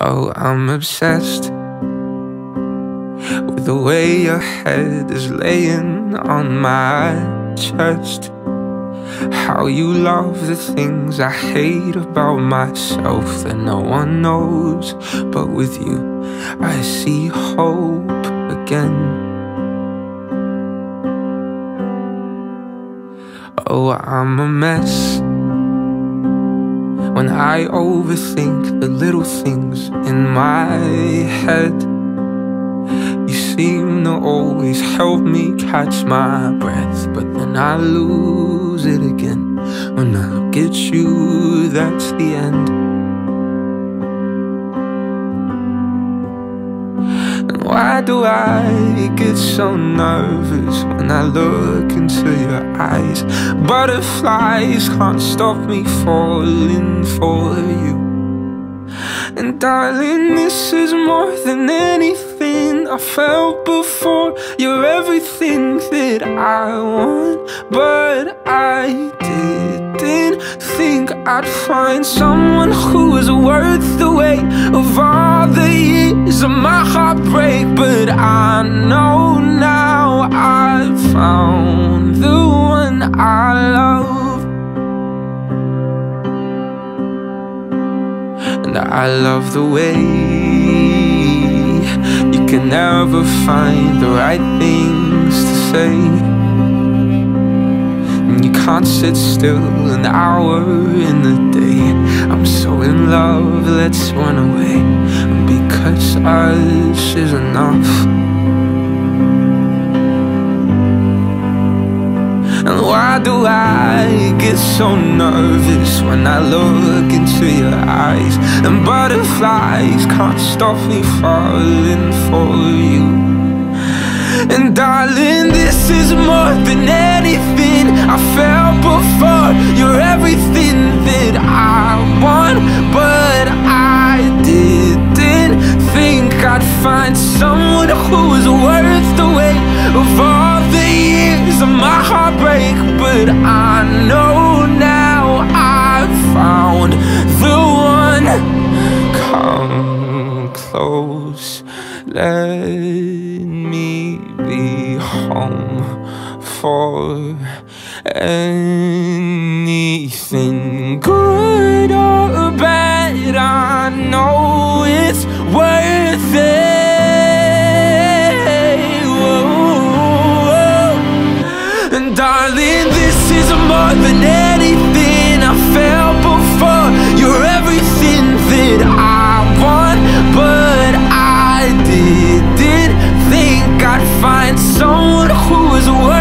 Oh, I'm obsessed with the way your head is laying on my chest. How you love the things I hate about myself that no one knows. But with you, I see hope again. Oh, I'm a mess when I overthink the little things in my head. You seem to always help me catch my breath, but then I lose it again. When I get you, that's the end. And why do I get so nervous when I look into your eyes? Butterflies can't stop me falling for you. And darling, this is more than anything I felt before. You're everything that I want, but I didn't think I'd find someone who was worth the weight of all the years of my heartbreak. But I know now I've found the one I love. And I love the way you can never find the right things to say, and you can't sit still an hour in the day. I'm so in love, let's run away, because us is enough. And why do I get so nervous when I look into your eyes? And butterflies can't stop me falling for you. And darling, this is more than anything I felt before. You're everything that I want, but I didn't think I'd find someone who was worth the weight of all the years of my heartbreak. But I know now I've found the one. Come close, let me be home for anything good or bad. I know it's worth it. And darling, this is more than anything I felt before. You're everything that I want, but I didn't think I'd find someone who was worth